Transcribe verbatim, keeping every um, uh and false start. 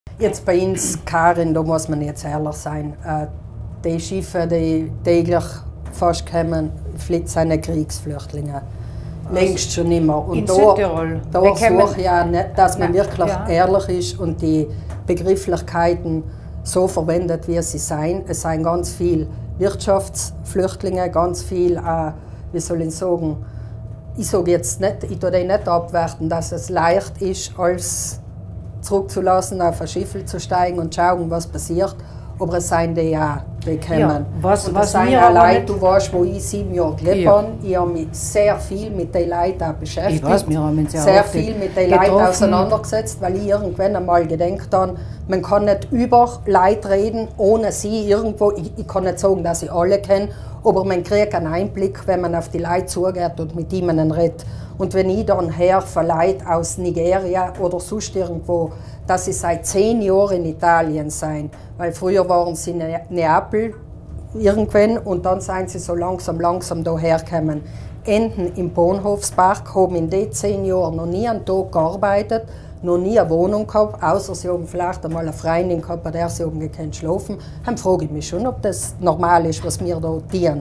Jetzt bei uns, Karin, da muss man jetzt ehrlich sein, äh, die Schiffe, die täglich fast kommen, sind Kriegsflüchtlinge. Längst schon immer. Und in da, Südtirol. da suche ich ja nicht, dass man ja, wirklich ja. ehrlich ist und die Begrifflichkeiten so verwendet, wie sie sein. Es sind ganz viele Wirtschaftsflüchtlinge, ganz viel, äh, wie soll ich sagen, ich sage jetzt nicht, ich tue die nicht abwerten, dass es leicht ist, als zurückzulassen, auf ein Schiff zu steigen und schauen, was passiert. Aber es sind die auch, die kommen. Ja, was, und was das sind mir auch Leute, nicht... du weißt, wo ich sieben Jahre gelebt ja. habe. Ich habe mich sehr viel mit den Leuten auch beschäftigt. Ich weiß, wir haben uns ja sehr auch viel mit den Leuten auseinandergesetzt, weil ich irgendwann einmal gedacht habe, man kann nicht über Leute reden, ohne sie irgendwo, ich, ich kann nicht sagen, dass ich alle kenne, aber man kriegt einen Einblick, wenn man auf die Leute zugeht und mit ihnen redet. Und wenn ich dann höre von Leuten aus Nigeria oder sonst irgendwo, dass sie seit zehn Jahren in Italien sind, weil früher waren sie in Neapel irgendwann und dann sind sie so langsam, langsam hierher gekommen. Enden im Bahnhofspark, haben in den zehn Jahren noch nie einen Tag gearbeitet, noch nie eine Wohnung gehabt, außer sie haben vielleicht einmal eine Freundin gehabt, bei der sie oben schlafen können. Dann frage ich mich schon, ob das normal ist, was wir da tun.